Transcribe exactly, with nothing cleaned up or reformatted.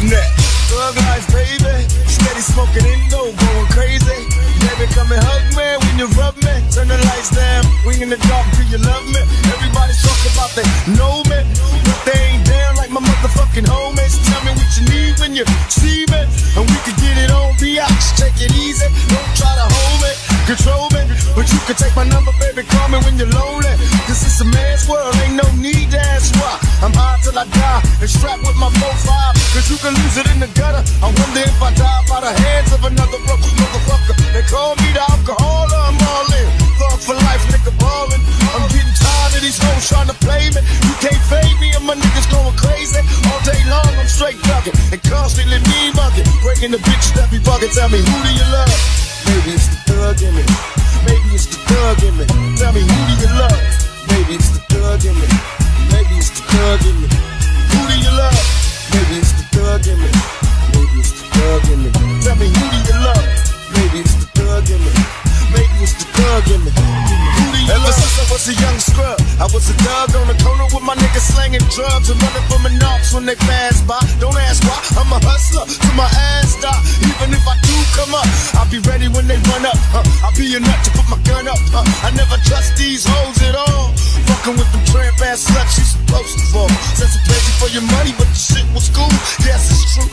that. Thug life, baby. Steady smoking Indo, going crazy. Baby, come and hug me when you rub me. Turn the lights down, we in the dark, do you love me? Everybody's talking about they know me, but they ain't down like my motherfucking homies. Tell me what you need when you see me, and we can get it on B I C. Take it easy, don't try to hold me, control me, but you can take my number, baby, call me when you're lonely. Cause it's a man's world, ain't no need to ask why. I'm high till I die, and strapped with my profile. Cause you can lose it in the gutter. I wonder if I die by the hands of another broke motherfucker. They call me the alcoholic, I'm all in. Thug for life, nigga ballin'. I'm getting tired of these hoes trying to play me. You can't fade me and my niggas going crazy. All day long I'm straight thuggin' and constantly mean muggin'. Breaking the bitches that be buggin'. Tell me, who do you love? Maybe it's the thug in me. Maybe it's the thug in me. Tell me, who do you love? Maybe it's the thug in me. Maybe it's the thug in me. Who do you love? Maybe it's the thug in me. Maybe it's the thug in me. Tell me, who do you love? Maybe it's the thug in me. Maybe it's the thug in me. Who do you Ever love? Since I was a young scrub, I was a thug on the corner with my niggas slanging drugs and running from the knocks when they pass by. Don't ask why, I'm a hustler till my ass die. Even if I do come up, I'll be ready when they run up. Huh? I'll be a nut to put my gun up. Huh? I never trust these hoes at all. Fucking with them tramp ass sluts, she's supposed to fall. Said some crazy for your money, but the shit was cool. Yes, it's true.